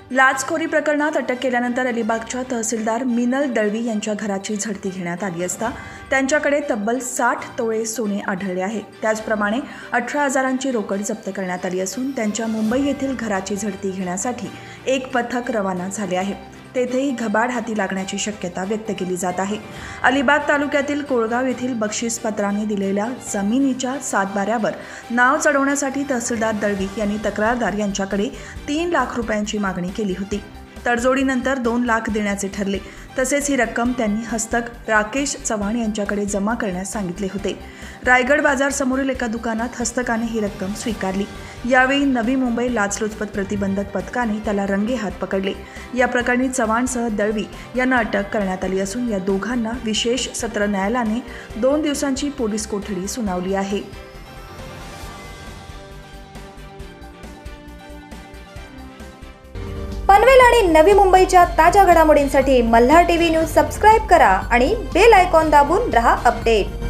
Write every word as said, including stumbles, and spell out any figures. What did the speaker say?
लाचखोरी प्रकरणात अटक केल्यानंतर अलिबागच्या तहसीलदार मिनल दळवी यांच्या घराची झडती घेण्यात आली असता त्यांच्याकडे तब्बल साठ तोळे सोने आढळले आहे। त्याचप्रमाणे अठरा हजारांची रोकड जप्त करण्यात आली असून त्यांच्या मुंबई येथील घराची झडती घेण्यासाठी एक पथक रवाना झाले आहे। तेथेही घबाड हाती लागण्याची शक्यता व्यक्त केली जात आहे। अलिबाग तालुक्यातील कोळगाव येथील बक्षीसपत्राने दिलेल्या जमिनीच्या सातबाऱ्यावर नाव चढवण्यासाठी तहसीलदार दळवी यांनी तक्रारदार यांच्याकडे तीन लाख रुपयांची मागणी केली होती। तडजोडीनंतर दोन लाख देण्याचे ठरले। तसेच ही रक्कम त्यांनी हस्तक राकेश चव्हाण यांच्याकडे जमा करण्यास सांगितले होते। रायगड बाजार समोरील एका दुकानात हस्तकाने ही रक्कम स्वीकारली। यावेळी नवी मुंबई लाचलुचपत प्रतिबंधक पथकाने त्याला रंगेहात पकडले। या प्रकरणी चव्हाणसह दळवी यांना अटक करण्यात आली असून या दोघांना विशेष सत्र न्यायालयाने दोन दिवसांची पोलीस कोठडी सुनावली आहे। पनवेल आणि नवी मुंबईच्या ताज्या घडामोडींसाठी मल्हार टीव्ही न्यूज सबस्क्राइब करा आणि बेल आयकॉन दाबून रहा अपडेट।